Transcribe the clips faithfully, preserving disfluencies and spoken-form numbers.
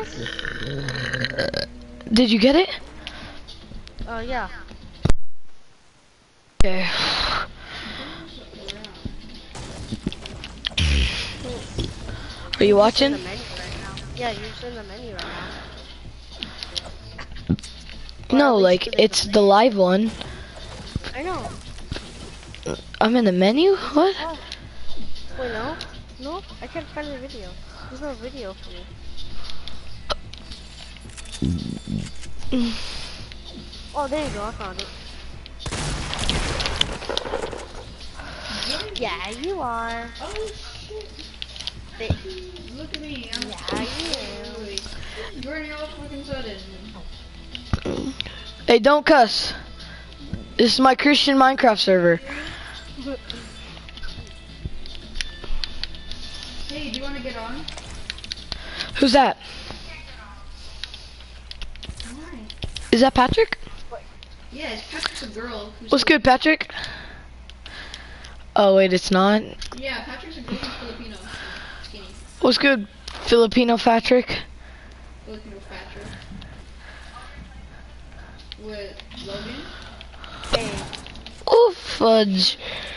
this? Did you get it? Oh, uh, yeah. Okay. Are you watching? You're in the menu right now. Yeah, you're just in the menu right now. No, like, it's the live one. I know. I'm in the menu? What? Oh. Wait, no? No? I can't find the video. There's no video for me. Oh, there you go. I found it. Yeah, you are. Oh, shit. They, Look at me. I'm yeah, you am. Jordan, all fucking sudden. Hey, don't cuss. This is my Christian Minecraft server. Hey, do you want to get on? Who's that? Why? Is that Patrick? Yes, Patrick's a girl. Who's What's good, Patrick? Oh, wait, it's not. Yeah, Patrick's a girl who's Filipino. Skinny. What's good, Filipino Patrick? Filipino Patrick. With Logan? Hey. Oh, fudge.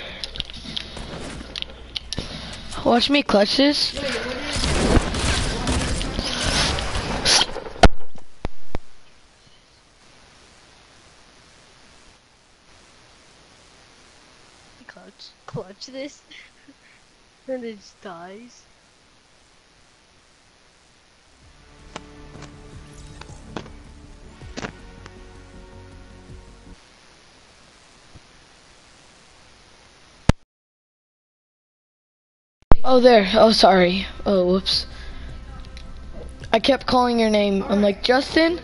Watch me clutch this. Wait, what is Clutch, clutch this, and it just dies. Oh, there. Oh, sorry. Oh, whoops. I kept calling your name. I'm like, Justin?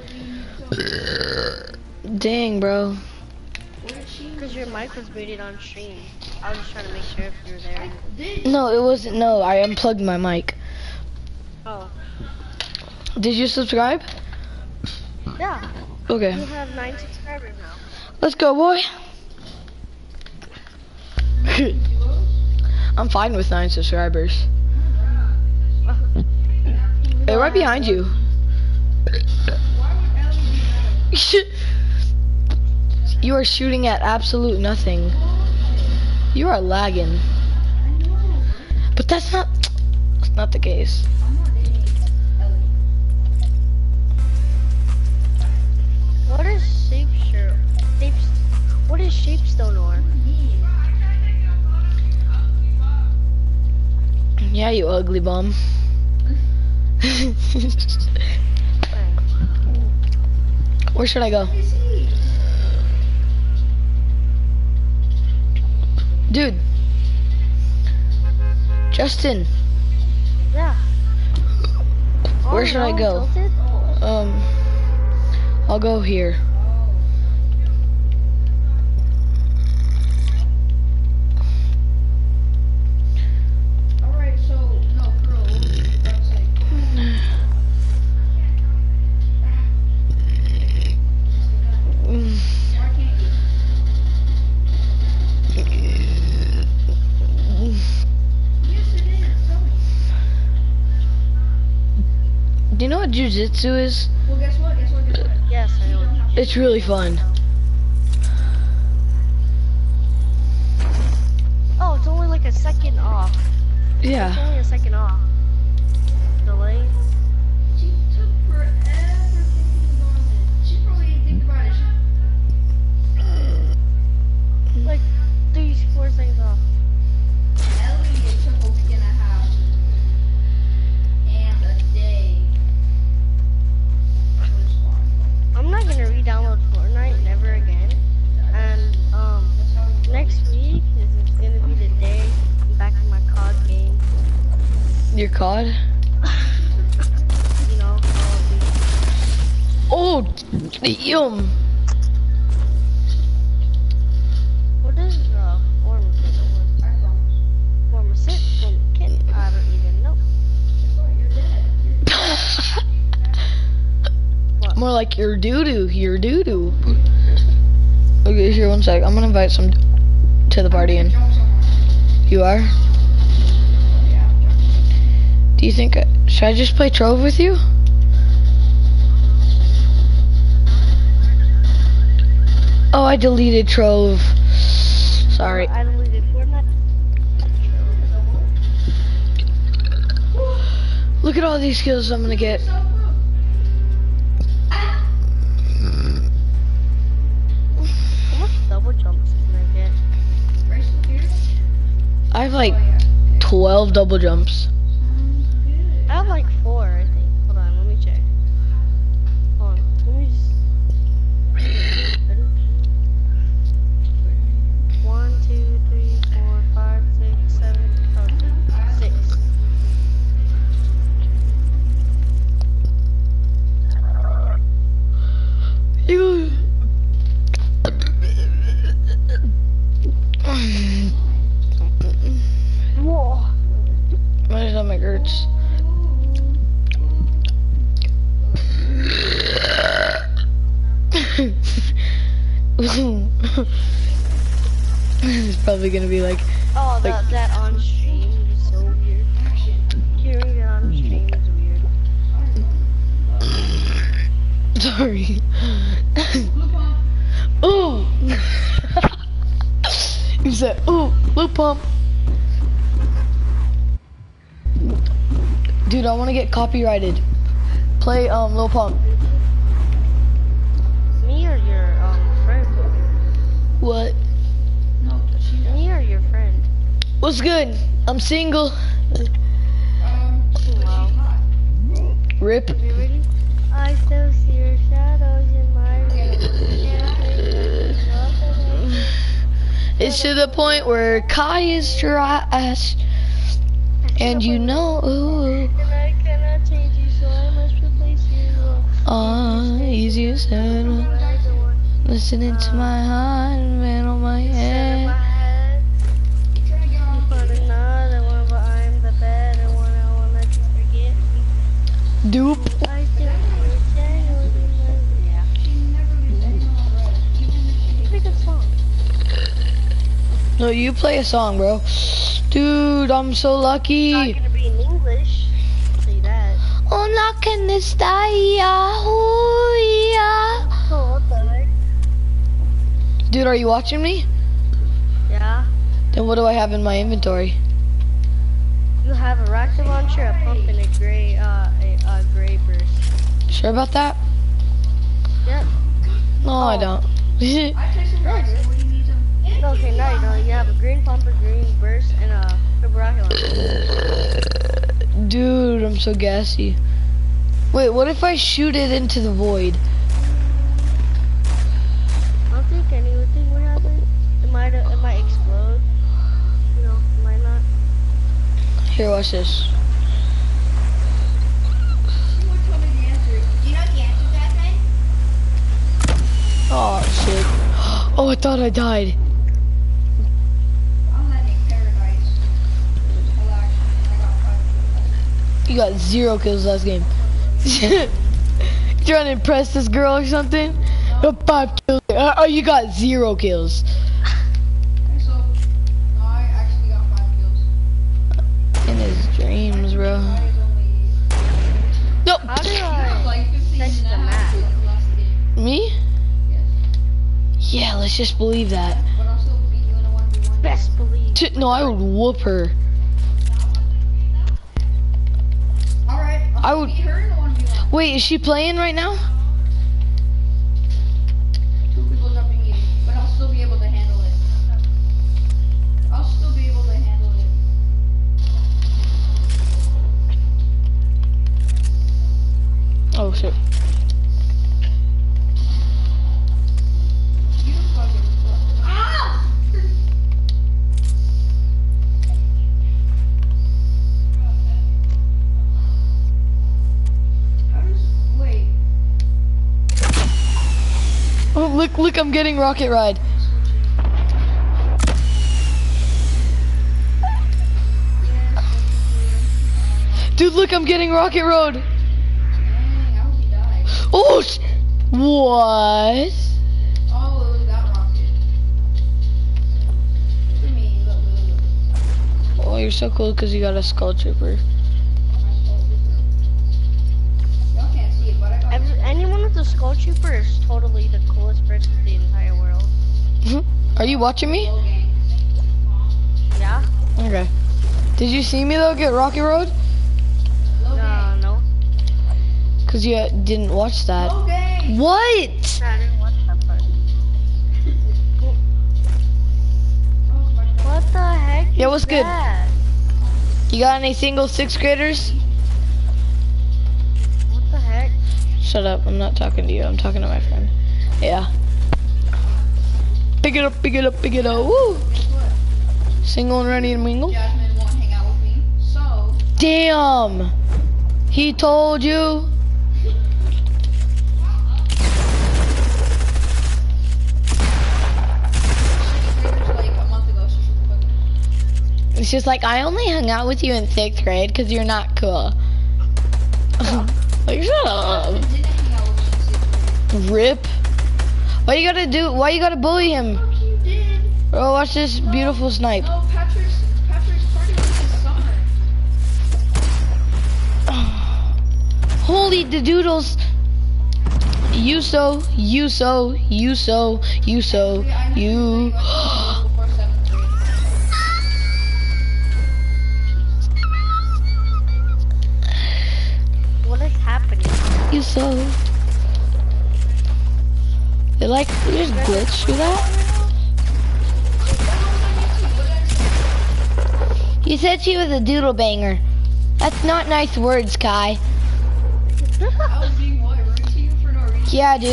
Dang, bro. Because your mic was muted on stream. I was just trying to make sure if you were there. No, it wasn't. No, I unplugged my mic. Oh. Did you subscribe? Yeah. Okay. You have nine subscribers now. Let's go, boy. I'm fine with nine subscribers. Hey, right behind you. You are shooting at absolute nothing. You are lagging. But that's not, that's not the case. What is Shapeshire? Shape, what is Shapestone ore? Yeah, you ugly bum. Where should I go? Dude. Justin. Yeah. Where Oh, should I no, go? tilted? Um, I'll go here. Alright, so, no, girl. Let's say. Mm. Why can't you? Yes, it is. Tell me. Do you know what jujitsu is? Well, guess what? Guess what? Guess what? Yes, I know. It's really fun. Oh, it's only like a second off. It's Yeah. only a second off. Delay. She took forever thinking about it. She probably didn't think about it. She Like three, four seconds off. Ellie, it took a week and a half. And a day. It was fun. I'm not gonna re-download Fortnite never again. And um, next week is gonna be the day I'm back in my C O D game. Your C O D? You know, Call of Duty. Oh, yum. What is uh form form sit form kit? I don't even know. What? More like your doo-doo, your doo-doo. Okay, here, one sec. I'm gonna invite some to the party in. You are? Do you think, I, should I just play Trove with you? Oh, I deleted Trove. Sorry. I deleted Fortnite. Look at all these skills I'm gonna get. How much double jumps can I get? I have like twelve double jumps. I have like four, I think. Hold on, let me check. Hold on, let me just. One, two, three, four, five, six, seven, oh, six. You. Whoa. My stomach hurts. It's probably gonna be like, Oh, like that, that on stream is so weird. Hearing it on stream is weird. sorry. Ooh. You said, ooh, loop pump. Dude, I want to get copyrighted. Play um Lil Pump. Me or your um friend? What? Me or your friend? What's good? I'm single. Wow. Rip. You ready? I still see your shadows in my room. It's to the point where Kai is trash. And you know, ooh, And I cannot change you, so I must replace you. ah, easy said. Listening to my heart, man on my head. You found another one, but I'm the better one. I won't let you forget me. Dupe. I still see your shadows in my room. Yeah. Pretty good song. No, you play a song, bro. Dude, I'm so lucky. It's not gonna be in English. I'll tell you that. Oh, not can this die, oh, yeah. Oh, what the heck? Dude, are you watching me? Yeah. Then what do I have in my inventory? You have a rocket launcher, a pump, and a gray, uh, a, a gray burst. Sure about that? Yep. No, I Oh. don't. Okay, now you know. You have a green pump, a green burst, and a, a rocket launcher. Dude, I'm so gassy. Wait, what if I shoot it into the void? I don't think anything would happen. It might, uh, it might explode. You know, it might not. Here, watch this. Oh, shit. Oh, I thought I died. You got zero kills last game. Trying to impress this girl or something? Uh, Five kills. Uh, Oh, you got zero kills. In his dreams, bro. Nope. How do I set the map? Me? Yeah, let's just believe that. Best believe. T- No, I would whoop her. I would. Wait, is she playing right now? Two people jumping in, but I'll still be able to handle it. I'll still be able to handle it. Oh shit. You fucking fuck. Ah! How does wait? Oh, look, look, I'm getting Rocket Ride. Dude, look, I'm getting Rocket Road. Dang, I hope he died. Oh, sh- what? Oh, it was that rocket. Look at me, look, look, look. Oh, you're so cool because you got a Skull Trooper. Y'all can't see it, but I got Every, anyone with a Skull Trooper is totally the coolest person in the entire world. Are you watching me? Low gang. Yeah? Okay. Did you see me though get Rocky Road? Low No, gang. no. Cause you didn't watch that. Low gang. What? I didn't watch that part. What the heck? Yeah, is what's good? that? You got any single sixth graders? What the heck? Shut up, I'm not talking to you, I'm talking to my friend. Yeah. Pick it up, pick it up, pick it up, woo! Guess what? Single and ready to mingle? Jasmine won't hang out with me. So, Damn! He told you? like a month ago, so she put It's just like, I only hung out with you in sixth grade because you're not cool. Like, shut up. didn't hang out with me in sixth grade. Rip. Why you gotta do, why you gotta bully him? Fuck you did. Bro, watch this beautiful snipe. No, Patrick's, Patrick's party was this summer. Holy the doodles. You so, you so, you so, you so, you. Before seventh grade. What is happening? You so. They like, they just glitch through that? You said she was a doodle banger. That's not nice words, Kai. I was being what, rude to you for no reason? Yeah, dude. You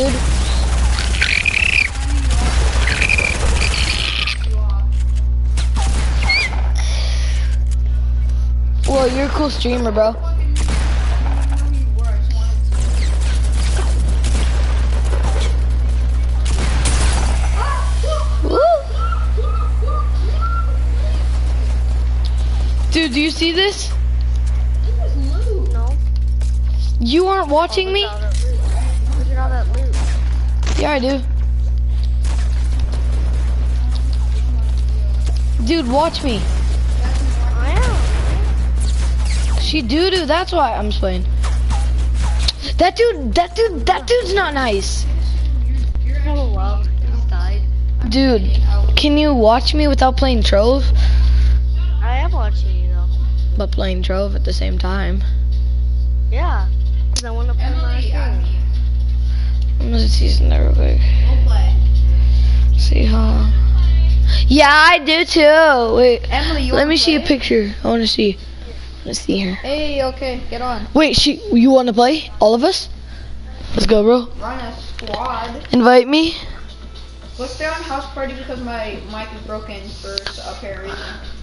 are. Whoa, you're a cool streamer, bro. Fucking, I didn't know who you were, I just wanted to. Woo. Dude, do you see this? No. You aren't watching me? Look at all that loot. Look at all that loot. Yeah, I do. Dude, watch me. I am. She doo doo. That's why I'm just playing. That dude, that dude, that dude's not nice. Oh wow. He's died. Dude, can you watch me without playing Trove? I am watching you though. But playing Trove at the same time. Yeah. Because I want to play my Emily, add thing. me. I'm gonna see there real quick. We'll play. See how. Yeah, I do too. Wait, Emily, you let wanna me see a play? picture. I want to see. I want to see her. Hey, okay, get on. Wait, she. You want to play? All of us? Let's go, bro. Run a squad. Invite me. Let's stay on house party because my mic is broken for apparent reason.